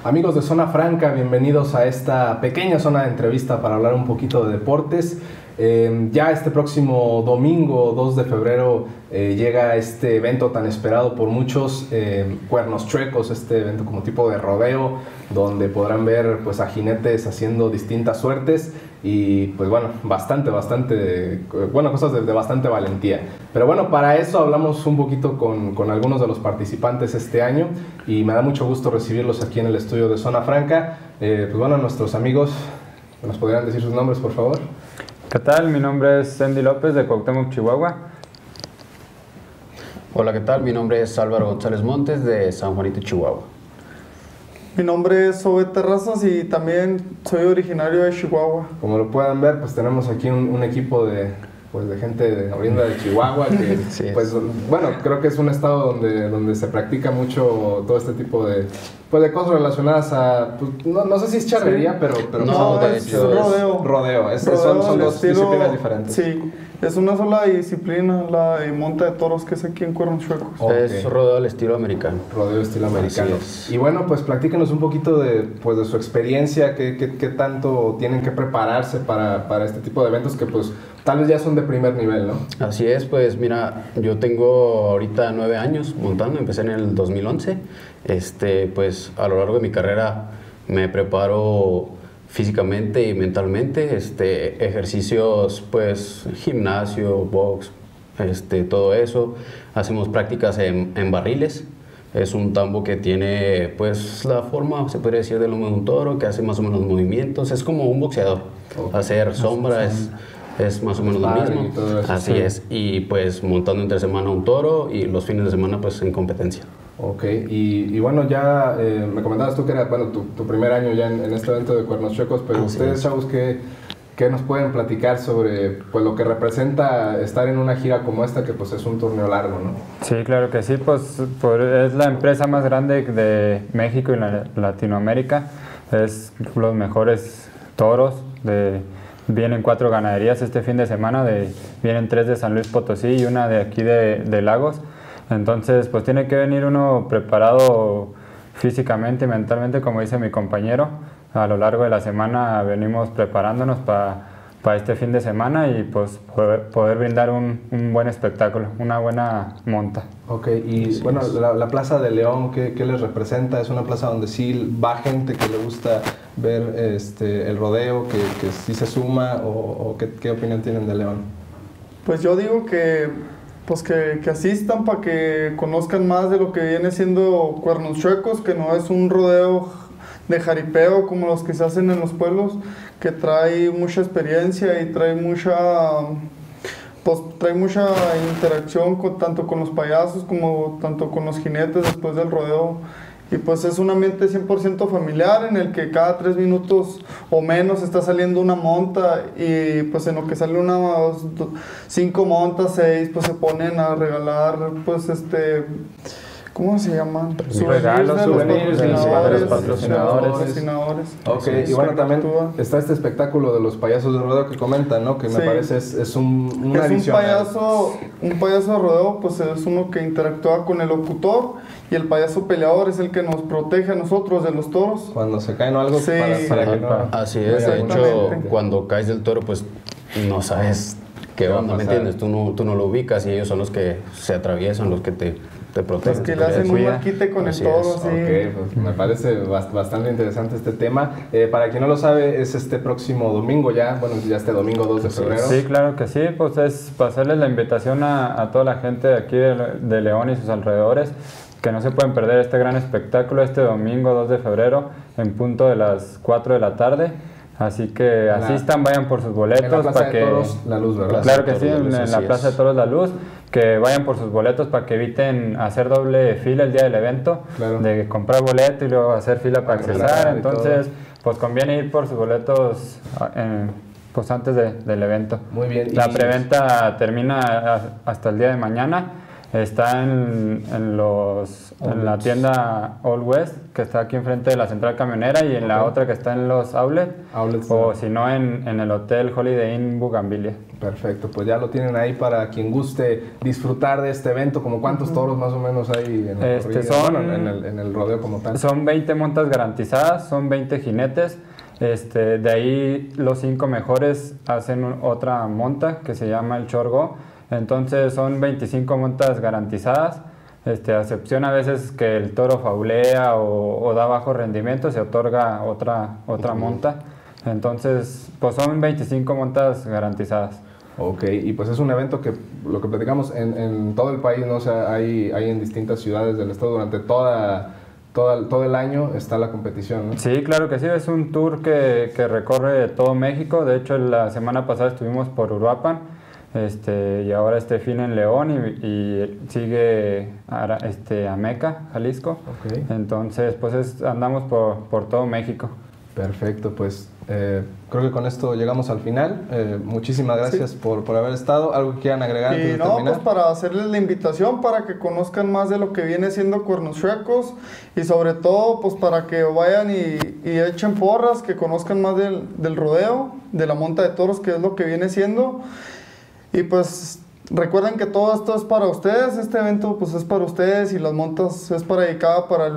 Amigos de Zona Franca, bienvenidos a esta pequeña zona de entrevista para hablar un poquito de deportes. Ya este próximo domingo 2 de febrero llega este evento tan esperado por muchos, Cuernos Chuecos, este evento como tipo de rodeo, donde podrán ver pues a jinetes haciendo distintas suertes y pues bueno, cosas de bastante valentía. Pero bueno, para eso hablamos un poquito con algunos de los participantes este año y me da mucho gusto recibirlos aquí en el estudio de Zona Franca. Pues bueno, nuestros amigos, ¿nos podrían decir sus nombres, por favor? ¿Qué tal? Mi nombre es Sandy López de Cuauhtémoc, Chihuahua. Hola, ¿qué tal? Mi nombre es Álvaro González Montes de San Juanito, Chihuahua. Mi nombre es Obed Terrazas y también soy originario de Chihuahua. Como lo pueden ver, pues tenemos aquí un equipo de gente oriunda de Chihuahua que, Sí, pues bueno, creo que es un estado donde se practica mucho todo este tipo de cosas relacionadas a, pues, no sé si es charrería, sí. pero no, es rodeo. Rodeo. Son dos disciplinas diferentes. Sí, es una sola disciplina, la de monta de toros, que es aquí en Cuernos Chuecos. Okay. Es rodeo al estilo americano. Rodeo estilo americano. Y bueno, pues platíquenos un poquito de su experiencia, qué tanto tienen que prepararse para este tipo de eventos que pues tal vez ya son de primer nivel, ¿no? Así es, pues mira, yo tengo ahorita 9 años montando, empecé en el 2011. Pues a lo largo de mi carrera me preparo físicamente y mentalmente, ejercicios, pues gimnasio, box, todo eso. Hacemos prácticas en barriles. Es un tambo que tiene, pues, la forma, se podría decir, del lomo de un toro, que hace más o menos movimientos. Es como un boxeador. Okay. Hacer sombra es más o menos lo mismo. Así es. Y pues montando entre semana un toro y los fines de semana pues en competencia. Ok, y bueno, ya me comentabas tú que era tu primer año ya en este evento de Cuernos Chuecos, pero ustedes, chavos, ¿qué nos pueden platicar sobre pues lo que representa estar en una gira como esta, que pues es un torneo largo, ¿no? Sí, claro que sí, pues es la empresa más grande de México y Latinoamérica. Es los mejores toros vienen 4 ganaderías este fin de semana, vienen 3 de San Luis Potosí y una de aquí de Lagos. Entonces, pues tiene que venir uno preparado físicamente y mentalmente, como dice mi compañero. A lo largo de la semana venimos preparándonos para este fin de semana y pues poder brindar un buen espectáculo, una buena monta. Ok, y sí, bueno, la Plaza de León, ¿qué les representa? ¿Es una plaza donde sí va gente que le gusta ver el rodeo, que sí se suma, o qué opinión tienen de León? Pues yo digo que asistan para que conozcan más de lo que viene siendo Cuernos Chuecos, que no es un rodeo de jaripeo como los que se hacen en los pueblos, que trae mucha experiencia y trae mucha interacción tanto con los payasos como tanto con los jinetes después del rodeo. Y pues es un ambiente 100% familiar en el que cada 3 minutos o menos está saliendo una monta y pues en lo que sale 5 montas, 6, pues se ponen a regalar pues ¿cómo se llaman? Regalos, souvenirs de los patrocinadores. Ok, sí, y bueno, también está este espectáculo de los payasos de rodeo que comentan, ¿no? Que me parece es un payaso de rodeo, pues es uno que interactúa con el locutor, y el payaso peleador es el que nos protege a nosotros de los toros. Cuando se caen o algo, sí, para que no... Así es, de hecho, cuando caes del toro, pues no sabes qué onda, ¿me entiendes? Tú no lo ubicas y ellos son los que se atraviesan, los que te protegen. Pues que le hacen un marquite con el toro, sí. Okay, pues me parece bastante interesante este tema. Para quien no lo sabe, es este próximo domingo ya este domingo 2 de febrero. Sí, claro que sí, pues es pasarles la invitación a toda la gente de aquí de León y sus alrededores, que no se pueden perder este gran espectáculo este domingo 2 de febrero en punto de las 4 de la tarde. Así que asistan, vayan por sus boletos. En la Plaza de Toros La Luz, ¿verdad? Claro que sí, en la Plaza de Toros La Luz, que vayan por sus boletos para que eviten hacer doble fila el día del evento, de comprar boleto y luego hacer fila para accesar. Entonces, pues conviene ir por sus boletos pues antes del evento. Muy bien. La preventa termina hasta el día de mañana. Está en la tienda All West, que está aquí enfrente de la central camionera, y en la otra que está en los outlets, o si no en el hotel Holiday Inn Bugambilia. Perfecto, pues ya lo tienen ahí para quien guste disfrutar de este evento. ¿Como cuántos toros más o menos hay en el en el rodeo como tal? Son 20 montas garantizadas, son 20 jinetes. De ahí los 5 mejores hacen otra monta que se llama el Chorgo. Entonces son 25 montas garantizadas, a excepción a veces que el toro faulea o da bajo rendimiento, se otorga otra monta. Entonces, pues son 25 montas garantizadas. Ok, y pues es un evento que, lo que platicamos, en todo el país, ¿no? O sea, hay en distintas ciudades del estado durante todo el año está la competición, ¿no? Sí, claro que sí, es un tour que recorre todo México. De hecho, la semana pasada estuvimos por Uruapan. Y ahora este fin en León y sigue a Meca, Jalisco. Okay. Entonces, pues andamos por todo México. Perfecto, pues creo que con esto llegamos al final. Muchísimas gracias por haber estado. ¿Algo que quieran agregar antes de terminar? Pues para hacerles la invitación para que conozcan más de lo que viene siendo Cuernos Chuecos y sobre todo pues para que vayan y echen porras, que conozcan más del rodeo, de la monta de toros, que es lo que viene siendo. Y pues recuerden que todo esto es para ustedes, este evento pues es para ustedes y las montas es dedicada para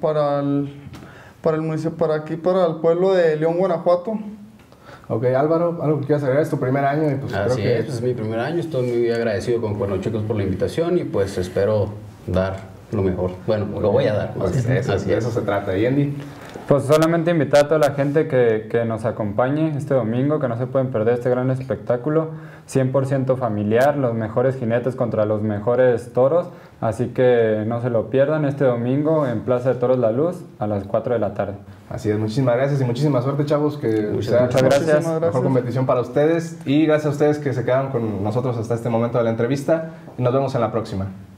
el municipio, para el pueblo de León, Guanajuato. Ok, Álvaro, algo que quieras agregar, es tu primer año y pues Así creo que es mi primer año, estoy muy agradecido con Cuernos Chuecos por la invitación y pues espero dar lo mejor. Bueno, lo voy a dar. De eso se trata. ¿Y Andy? Pues solamente invitar a toda la gente que nos acompañe este domingo, que no se pueden perder este gran espectáculo, 100% familiar, los mejores jinetes contra los mejores toros, así que no se lo pierdan este domingo en Plaza de Toros La Luz a las 4 de la tarde. Así es, muchísimas gracias y muchísima suerte, chavos, que muchas gracias. Mejor competición para ustedes y gracias a ustedes que se quedaron con nosotros hasta este momento de la entrevista y nos vemos en la próxima.